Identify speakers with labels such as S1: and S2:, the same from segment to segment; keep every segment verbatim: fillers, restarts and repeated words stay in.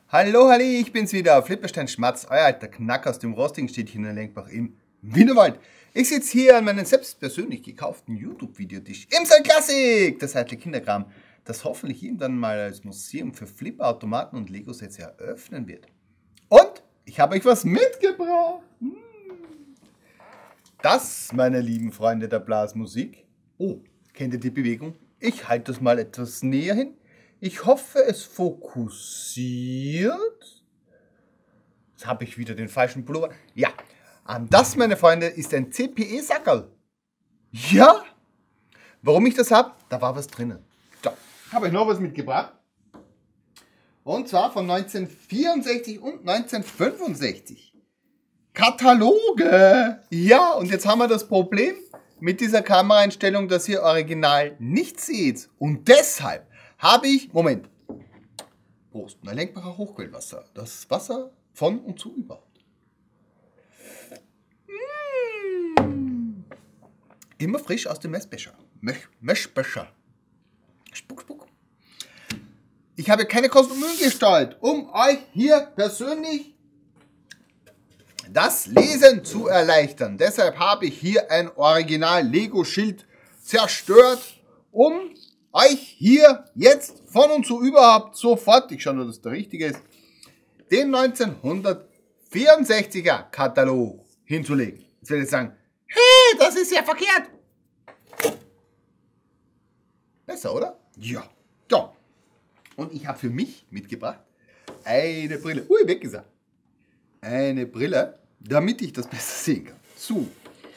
S1: Hallo, Halli, ich bin's wieder, Flipperstein Schmatz, euer alter Knack aus dem rostigen Städtchen in Lenkbach im Wienerwald. Ich sitze hier an meinem selbst persönlich gekauften YouTube-Videotisch Imsal Classic, das alte Kinderkram, das hoffentlich irgendwann mal als Museum für Flipperautomaten und Lego-Sets eröffnen wird. Und ich habe euch was mitgebracht. Das, meine lieben Freunde der Blasmusik. Oh, kennt ihr die Bewegung? Ich halte das mal etwas näher hin. Ich hoffe, es fokussiert. Jetzt habe ich wieder den falschen Pullover. Ja, das, meine Freunde, ist ein C P E-Sackerl. Ja, warum ich das habe? Da war was drinnen. So, habe ich noch was mitgebracht. Und zwar von neunzehnhundertvierundsechzig und neunzehnhundertfünfundsechzig. Kataloge. Ja, und jetzt haben wir das Problem mit dieser Kameraeinstellung, dass ihr original nichts seht. Und deshalb habe ich, Moment, Prost, ein Lenkbacher Hochquellwasser. Das Wasser von und zu überhaupt. Mmh. Immer frisch aus dem Messbecher. Mech, Messbecher. Spuck, spuck. Ich habe keine Kosten und Mühen gestellt, um euch hier persönlich das Lesen zu erleichtern. Deshalb habe ich hier ein Original-Lego-Schild zerstört, um euch hier jetzt von und zu überhaupt sofort, ich schaue nur, dass der richtige ist, den neunzehnhundertvierundsechziger Katalog hinzulegen. Jetzt werde ich sagen, hey, das ist ja verkehrt. Besser, oder? Ja. So. Und ich habe für mich mitgebracht eine Brille. Ui, weggesagt. Eine Brille, damit ich das besser sehen kann. So.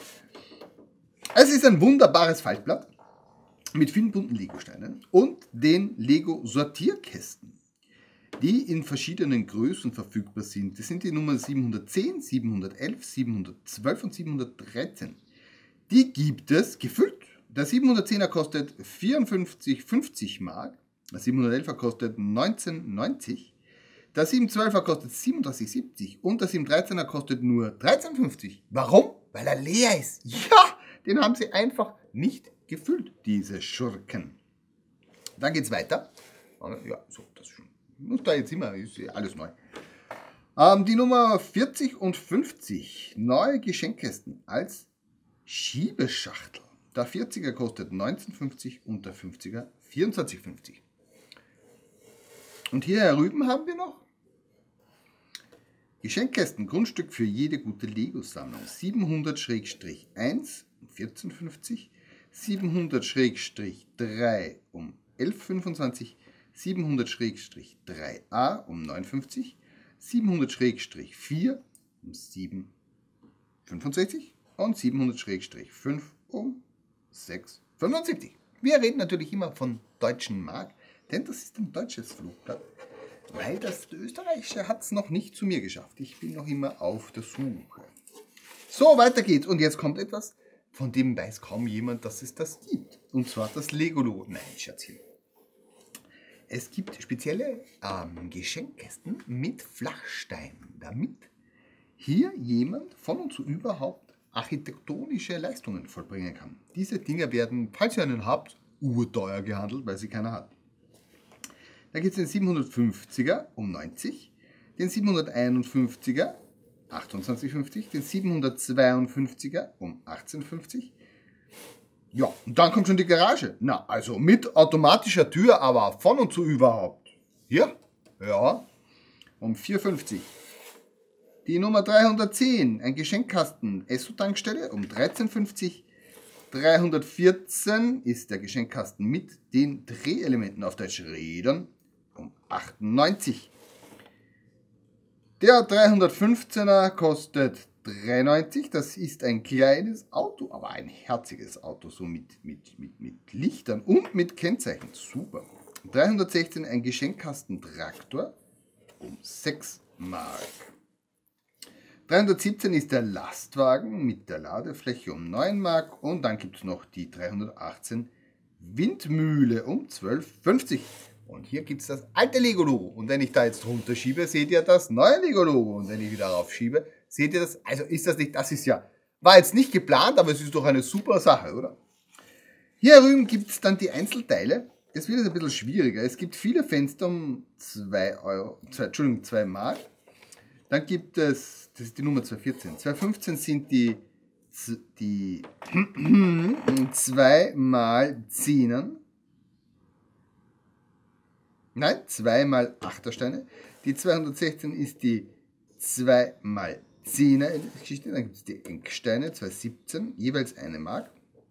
S1: Es ist ein wunderbares Faltblatt mit vielen bunten Lego-Steinen und den Lego-Sortierkästen, die in verschiedenen Größen verfügbar sind. Das sind die Nummer siebenhundertzehn, siebenhundertelf, siebenhundertzwölf und siebenhundertdreizehn. Die gibt es gefüllt. Der siebenhundertzehner kostet vierundfünfzig fünfzig Mark, der siebenhundertelfer kostet neunzehn neunzig, der siebenhundertzwölfer kostet siebenunddreißig siebzig und der siebenhundertdreizehner kostet nur dreizehn fünfzig. Warum? Weil er leer ist. Ja, den haben sie einfach nicht gefüllt, diese Schurken. Dann geht es weiter. Ja, so, das schon. Muss da jetzt immer, ist alles neu. Ähm, die Nummer vierzig und fünfzig, neue Geschenkkästen als Schiebeschachtel. Der vierziger kostet neunzehn fünfzig und der fünfziger vierundzwanzig fünfzig. Und hier herüben haben wir noch Geschenkkästen, Grundstück für jede gute Lego-Sammlung. siebenhundert eins um vierzehn fünfzig, siebenhundert drei um elf fünfundzwanzig, siebenhundert drei a um neun fünfzig, siebenhundert vier um sieben fünfundsechzig und siebenhundert fünf um sechs fünfundsiebzig. Wir reden natürlich immer von deutschen Mark, denn das ist ein deutsches Flugblatt, weil das österreichische hat es noch nicht zu mir geschafft. Ich bin noch immer auf der Suche. So, weiter geht's. Und jetzt kommt etwas, von dem weiß kaum jemand, dass es das gibt. Und zwar das Lego-Logo. Nein, Schatzchen. Es gibt spezielle ähm, Geschenkkästen mit Flachsteinen, damit hier jemand von und zu überhaupt architektonische Leistungen vollbringen kann. Diese Dinger werden, falls ihr einen habt, urteuer gehandelt, weil sie keiner hat. Da gibt es den siebenhundertfünfziger um neunzig, den siebenhunderteinundfünfziger achtundzwanzig fünfzig, den siebenhundertzweiundfünfziger um achtzehn fünfzig. Ja, und dann kommt schon die Garage. Na, also mit automatischer Tür, aber von und zu überhaupt. Hier, ja, um vier fünfzig. Die Nummer dreihundertzehn, ein Geschenkkasten, Esso-Tankstelle um dreizehn fünfzig. dreihundertvierzehn ist der Geschenkkasten mit den Drehelementen auf Deutsch Rädern um achtundneunzig. Der dreihundertfünfzehner kostet drei neunzig. Das ist ein kleines Auto, aber ein herziges Auto, so mit, mit, mit, mit Lichtern und mit Kennzeichen. Super. dreihundertsechzehn ein Geschenkkasten-Traktor um sechs Mark. dreihundertsiebzehn ist der Lastwagen mit der Ladefläche um neun Mark und dann gibt es noch die dreihundertachtzehn Windmühle um zwölf fünfzig. Und hier gibt es das alte Lego-Logo. Und wenn ich da jetzt runterschiebe, seht ihr das neue Lego-Logo. Und wenn ich wieder raufschiebe, seht ihr das. Also ist das nicht, das ist ja, war jetzt nicht geplant, aber es ist doch eine super Sache, oder? Hier drüben gibt es dann die Einzelteile es wird jetzt ein bisschen schwieriger. Es gibt viele Fenster um zwei Euro, zwei, Entschuldigung, zwei Mark. Dann gibt es, das ist die Nummer zweihundertvierzehn. zweihundertfünfzehn sind die, die zwei mal Zehnern. Nein, zwei mal Achtersteine. Die zweihundertsechzehn ist die zwei mal Zehner Geschichte. Dann gibt es die Ecksteine, zweihundertsiebzehn, jeweils eine Mark.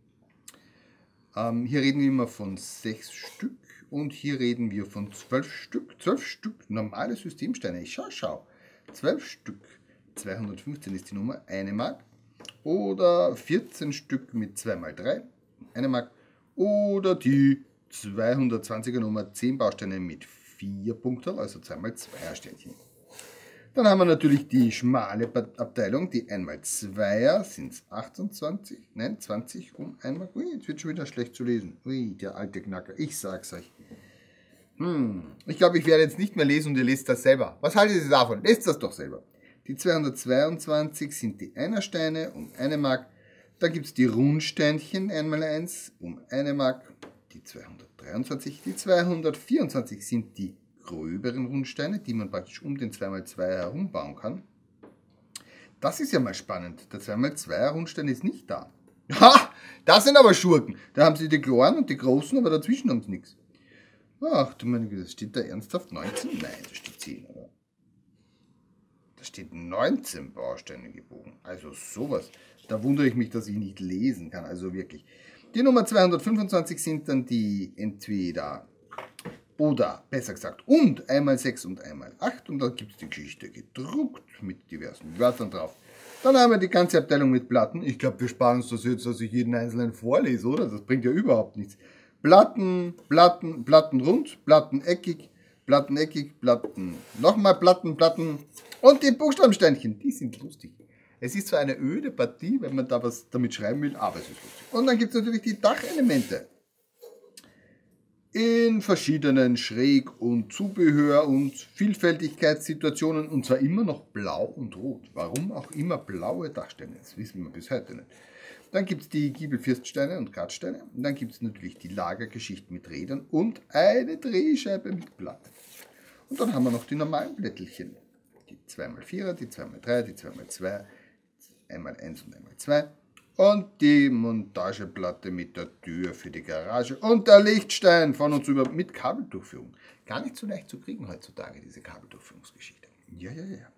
S1: Ähm, hier reden wir immer von sechs Stück und hier reden wir von zwölf Stück. zwölf Stück normale Systemsteine. Ich schau, schau. zwölf Stück. zweihundertfünfzehn ist die Nummer, eine Mark. Oder vierzehn Stück mit zwei mal drei, eine Mark. Oder die zweihundertzwanziger Nummer, zehn Bausteine mit vier Punkten, also zwei mal zwei Sternchen. Dann haben wir natürlich die schmale Abteilung, die eins mal zweier sind es achtundzwanzig, nein, zwanzig um einmal. Ui, jetzt wird schon wieder schlecht zu lesen. Ui, der alte Knacker, ich sag's euch. Hm, ich glaube, ich werde jetzt nicht mehr lesen und ihr lest das selber. Was haltet ihr davon? Lest das doch selber. Die zweihundertzweiundzwanzig sind die Einersteine um eine Mark. Dann gibt es die Rundsteinchen eins mal eins um eine Mark. Die zweihundertdreiundzwanzig, die zweihundertvierundzwanzig sind die gröberen Rundsteine, die man praktisch um den zwei mal zwei herum bauen kann. Das ist ja mal spannend. Der zwei mal zwei Rundstein ist nicht da. Ha! Das sind aber Schurken. Da haben sie die kleinen und die großen, aber dazwischen haben sie nichts. Ach du meine Güte, steht da ernsthaft neunzehn? Nein, da steht zehn, oder? Da steht neunzehn Bausteine gebogen. Also sowas. Da wundere ich mich, dass ich nicht lesen kann. Also wirklich. Die Nummer zweihundertfünfundzwanzig sind dann die entweder oder, besser gesagt, und einmal sechs und einmal acht. Und dann gibt es die Geschichte gedruckt mit diversen Wörtern drauf. Dann haben wir die ganze Abteilung mit Platten. Ich glaube, wir sparen uns das jetzt, dass ich jeden einzelnen vorlese, oder? Das bringt ja überhaupt nichts. Platten, Platten, Platten rund, Platten eckig, Platten eckig, Platten, nochmal Platten, Platten und die Buchstabensteinchen, die sind lustig. Es ist zwar eine öde Partie, wenn man da was damit schreiben will, aber es ist lustig. Und dann gibt es natürlich die Dachelemente. In verschiedenen Schräg- und Zubehör- und Vielfältigkeitssituationen und zwar immer noch blau und rot. Warum auch immer blaue Dachsteine, das wissen wir bis heute nicht. Dann gibt es die Giebelfirststeine und Gradsteine. Und dann gibt es natürlich die Lagergeschichten mit Rädern und eine Drehscheibe mit Blatt. Und dann haben wir noch die normalen Blättelchen. Die zwei mal vierer, die zwei mal drei, die zwei mal zwei, einmal eins und einmal zwei. Und die Montageplatte mit der Tür für die Garage und der Lichtstein von uns über mit Kabeldurchführung. Gar nicht so leicht zu kriegen heutzutage, diese Kabeldurchführungsgeschichte. Ja, ja, ja.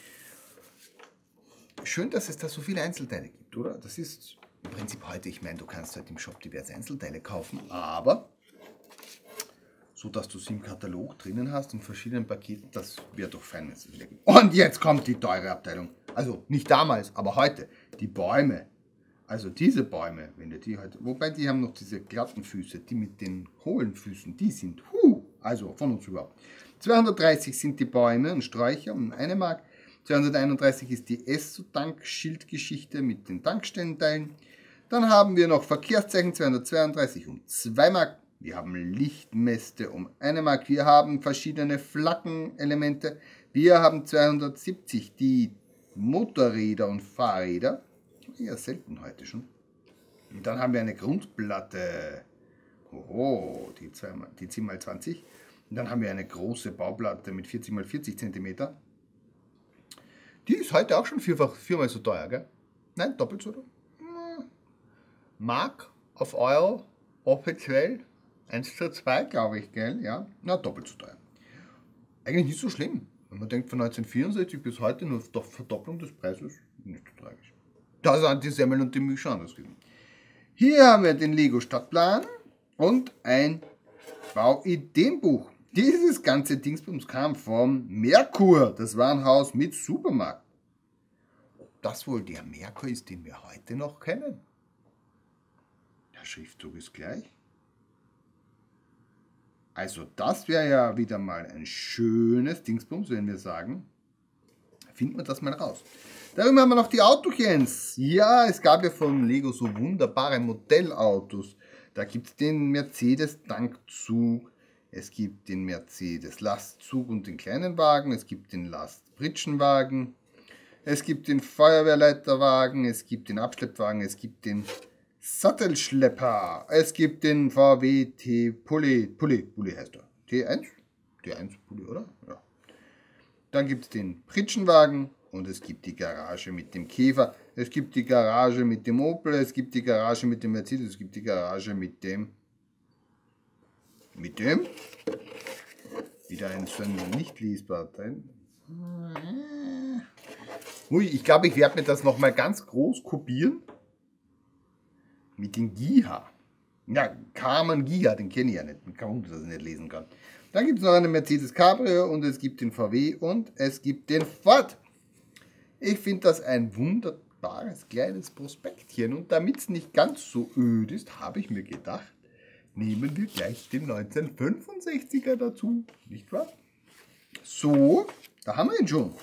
S1: Schön, dass es da so viele Einzelteile gibt, oder? Das ist im Prinzip heute, ich meine, du kannst halt im Shop diverse Einzelteile kaufen, aber so, dass du sie im Katalog drinnen hast in verschiedenen Paketen, das wäre doch fein, wenn es wieder gibt. Und jetzt kommt die teure Abteilung. Also nicht damals, aber heute. Die Bäume. Also diese Bäume, wenn ihr die heute, wobei die haben noch diese glatten Füße, die mit den hohlen Füßen, die sind, huh, also von uns überhaupt. zweihundertdreißig sind die Bäume und Sträucher um eine Mark. zweihunderteinunddreißig ist die Esso-Tank-Schildgeschichte mit den Tankstellenteilen. Dann haben wir noch Verkehrszeichen zweihundertzweiunddreißig um zwei Mark. Wir haben Lichtmäste um eine Mark. Wir haben verschiedene Flaggenelemente. Wir haben zweihundertsiebzig die Motorräder und Fahrräder. Eher selten heute schon. Und dann haben wir eine Grundplatte. Oh, die, die zehn mal zwanzig. Und dann haben wir eine große Bauplatte mit vierzig mal vierzig Zentimeter. Die ist heute auch schon vierfach, viermal so teuer, gell? Nein, doppelt so teuer. Mark auf Euro, offiziell eins zu zwei, glaube ich, gell? Ja, na, doppelt so teuer. Eigentlich nicht so schlimm. Wenn man denkt, von neunzehnhundertvierundsechzig bis heute nur doch Verdopplung des Preises, nicht so tragisch. Da sind die Semmeln und die Milch anders gewesen. Hier haben wir den Lego Stadtplan und ein Bauideenbuch. Dieses ganze Dingsbums kam vom Merkur, das Warenhaus mit Supermarkt. Ob das wohl der Merkur ist, den wir heute noch kennen? Der Schriftzug ist gleich. Also das wäre ja wieder mal ein schönes Dingsbums, wenn wir sagen, finden wir das mal raus. Darüber haben wir noch die Autochens. Ja, es gab ja von Lego so wunderbare Modellautos. Da gibt es den Mercedes-Tankzug, es gibt den Mercedes-Lastzug und den kleinen Wagen, es gibt den Lastpritschenwagen, es gibt den Feuerwehrleiterwagen, es gibt den Abschleppwagen, es gibt den Sattelschlepper. Es gibt den V W T Pulli, Pulli, Pulli heißt er. T eins? T eins Pulli, oder? Ja. Dann gibt es den Pritschenwagen und es gibt die Garage mit dem Käfer. Es gibt die Garage mit dem Opel, es gibt die Garage mit dem Mercedes, es gibt die Garage mit dem... Mit dem? Wieder ein so ein nicht lesbar Teil. Ui, ich glaube, ich werde mir das nochmal ganz groß kopieren. Mit dem Giha. Ja, Karmann Giha, den kenne ich ja nicht. Kaum, dass ich nicht lesen kann. Dann gibt es noch einen Mercedes Cabrio und es gibt den V W und es gibt den Ford. Ich finde das ein wunderbares kleines Prospektchen. Und damit es nicht ganz so öd ist, habe ich mir gedacht, nehmen wir gleich den neunzehnhundertfünfundsechziger dazu. Nicht wahr? So, da haben wir ihn schon.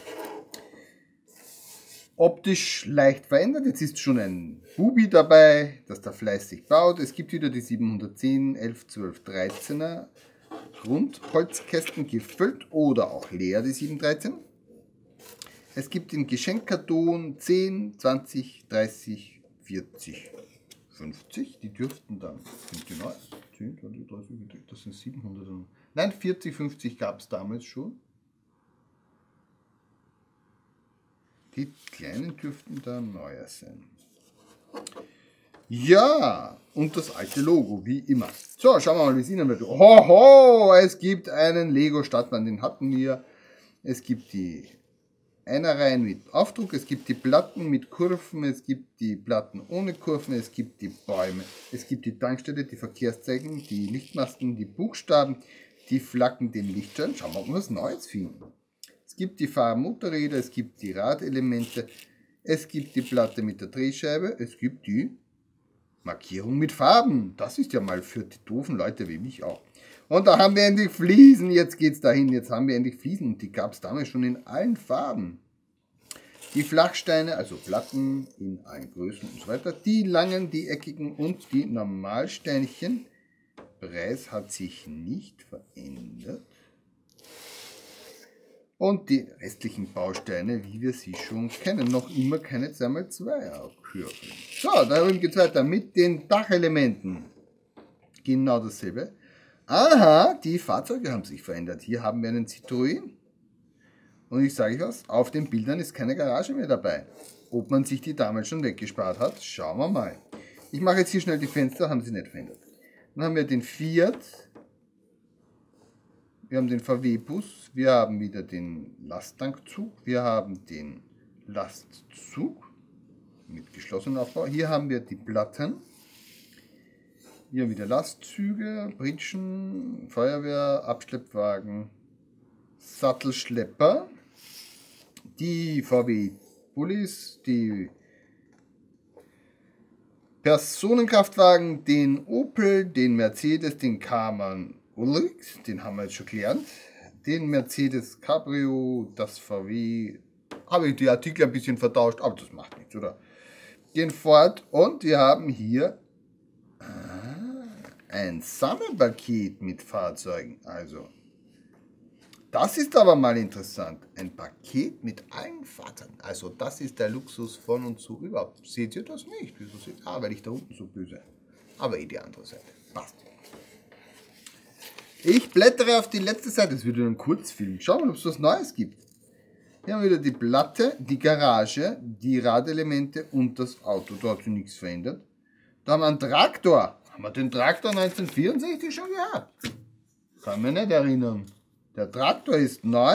S1: Optisch leicht verändert. Jetzt ist schon ein Bubi dabei, das da fleißig baut. Es gibt wieder die siebenhundertzehn, elf, zwölf, dreizehner Grundholzkästen gefüllt oder auch leer, die sieben dreizehn. Es gibt den Geschenkkarton zehn, zwanzig, dreißig, vierzig, fünfzig. Die dürften dann, sind die neu? zehn, zwanzig, dreißig, vierzig, das sind siebenhundert. Nein, vierzig, fünfzig gab es damals schon. Die kleinen dürften da neuer sein. Ja, und das alte Logo, wie immer. So, schauen wir mal, wie es Ihnen wird. Hoho, es gibt einen Lego Stadtmann, den hatten wir. Es gibt die Einerreihen mit Aufdruck, es gibt die Platten mit Kurven, es gibt die Platten ohne Kurven, es gibt die Bäume, es gibt die Tankstelle, die Verkehrszeichen, die Lichtmasten, die Buchstaben, die Flaggen, den Lichtschein. Schauen wir mal, ob wir was Neues finden. Es gibt die Fahrmotorräder, es gibt die Radelemente, es gibt die Platte mit der Drehscheibe, es gibt die Markierung mit Farben. Das ist ja mal für die doofen Leute wie mich auch. Und da haben wir endlich Fliesen, jetzt geht's dahin, jetzt haben wir endlich Fliesen und die gab es damals schon in allen Farben. Die Flachsteine, also Platten in allen Größen und so weiter, die langen, die eckigen und die Normalsteinchen. Preis hat sich nicht verändert. Und die restlichen Bausteine, wie wir sie schon kennen, noch immer keine zwei mal zwei Kurven. So, darum geht es weiter mit den Dachelementen. Genau dasselbe. Aha, die Fahrzeuge haben sich verändert. Hier haben wir einen Citroën. Und ich sage euch was, auf den Bildern ist keine Garage mehr dabei. Ob man sich die damals schon weggespart hat, schauen wir mal. Ich mache jetzt hier schnell die Fenster, haben sie nicht verändert. Dann haben wir den Fiat. Wir haben den V W-Bus, wir haben wieder den Lasttankzug, wir haben den Lastzug mit geschlossenem Aufbau. Hier haben wir die Platten, hier wieder Lastzüge, Pritschen, Feuerwehr, Abschleppwagen, Sattelschlepper, die V W-Bullis, die Personenkraftwagen, den Opel, den Mercedes, den Karmann Ulrich, den haben wir jetzt schon gelernt. Den Mercedes Cabrio, das V W, habe ich die Artikel ein bisschen vertauscht, aber das macht nichts, oder? Den Ford und wir haben hier ah, ein Sammelpaket mit Fahrzeugen. Also, das ist aber mal interessant. Ein Paket mit allen Fahrzeugen. Also, das ist der Luxus von und zu überhaupt. Seht ihr das nicht? Wieso seht ihr? Ah, weil ich da unten so böse. Aber eh die andere Seite. Passt. Ich blättere auf die letzte Seite, das wird wieder ein Kurzfilm. Schauen wir mal, ob es was Neues gibt. Hier haben wir wieder die Platte, die Garage, die Radelemente und das Auto. Da hat sich nichts verändert. Da haben wir einen Traktor. Haben wir den Traktor neunzehnhundertvierundsechzig schon gehabt? Kann mich nicht erinnern. Der Traktor ist neu.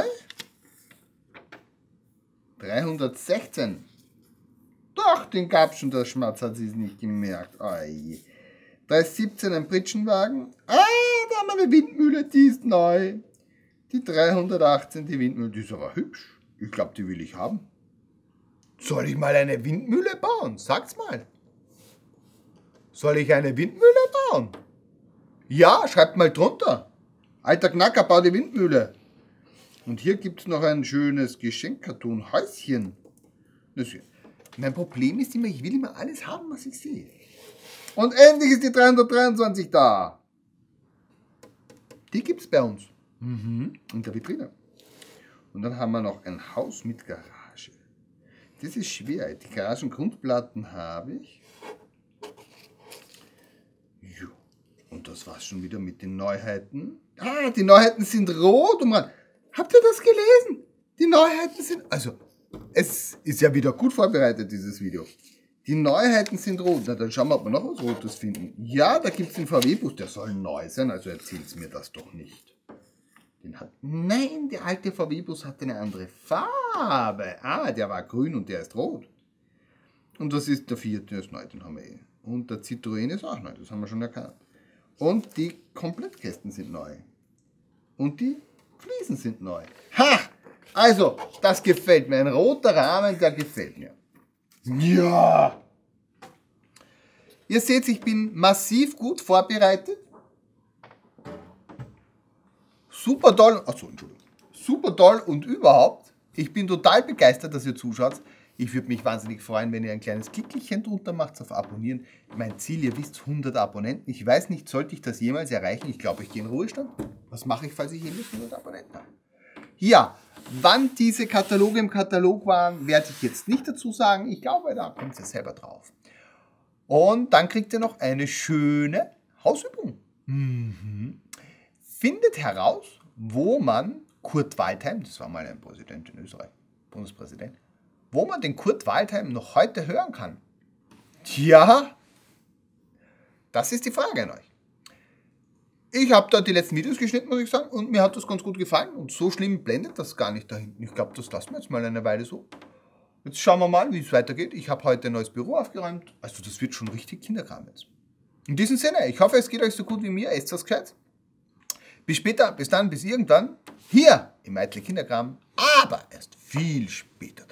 S1: dreihundertsechzehn. Doch, den gab es schon, der Schmatz hat sich nicht gemerkt. Oh je. dreihundertsiebzehn ein Pritschenwagen. Ah, da haben wir eine Windmühle, die ist neu. Die dreihundertachtzehn, die Windmühle, die ist aber hübsch. Ich glaube, die will ich haben. Soll ich mal eine Windmühle bauen? Sag's mal. Soll ich eine Windmühle bauen? Ja, schreibt mal drunter. Alter Knacker, bau die Windmühle. Und hier gibt es noch ein schönes Geschenkkarton-Häuschen. Mein Problem ist immer, ich will immer alles haben, was ich sehe. Und endlich ist die dreihundertdreiundzwanzig da. Die gibt es bei uns. Mhm. In der Vitrine. Und dann haben wir noch ein Haus mit Garage. Das ist schwer. Die Garagengrundplatten habe ich. Und das war's schon wieder mit den Neuheiten. Ah, die Neuheiten sind rot. Und man, habt ihr das gelesen? Die Neuheiten sind... Also, es ist ja wieder gut vorbereitet, dieses Video. Die Neuheiten sind rot. Na, dann schauen wir, ob wir noch was Rotes finden. Ja, da gibt es den V W-Bus. Der soll neu sein, also erzählt mir das doch nicht. Den hat... Nein, der alte V W-Bus hat eine andere Farbe. Ah, der war grün und der ist rot. Und das ist der Fiat, der ist neu, den haben wir eh. Und der Citroën ist auch neu, das haben wir schon erkannt. Und die Komplettkästen sind neu. Und die Fliesen sind neu. Ha! Also, das gefällt mir. Ein roter Rahmen, der gefällt mir. Ja! Ihr seht, ich bin massiv gut vorbereitet. Super toll. Achso, Entschuldigung. Super toll und überhaupt. Ich bin total begeistert, dass ihr zuschaut. Ich würde mich wahnsinnig freuen, wenn ihr ein kleines Klickelchen drunter macht auf Abonnieren. Mein Ziel, ihr wisst, hundert Abonnenten. Ich weiß nicht, sollte ich das jemals erreichen? Ich glaube, ich gehe in Ruhestand. Was mache ich, falls ich jemals hundert Abonnenten habe? Ja, wann diese Kataloge im Katalog waren, werde ich jetzt nicht dazu sagen. Ich glaube, da kommt ihr selber drauf. Und dann kriegt ihr noch eine schöne Hausübung. Mhm. Findet heraus, wo man Kurt Waldheim, das war mal ein Präsident in Österreich, Bundespräsident, wo man den Kurt Waldheim noch heute hören kann. Tja, das ist die Frage an euch. Ich habe da die letzten Videos geschnitten, muss ich sagen, und mir hat das ganz gut gefallen. Und so schlimm blendet das gar nicht da hinten. Ich glaube, das lassen wir jetzt mal eine Weile so. Jetzt schauen wir mal, wie es weitergeht. Ich habe heute ein neues Büro aufgeräumt. Also das wird schon richtig Kinderkram jetzt. In diesem Sinne, ich hoffe, es geht euch so gut wie mir. Esst was gescheit. Bis später, bis dann, bis irgendwann. Hier im Eitle Kinderkram. Aber erst viel später.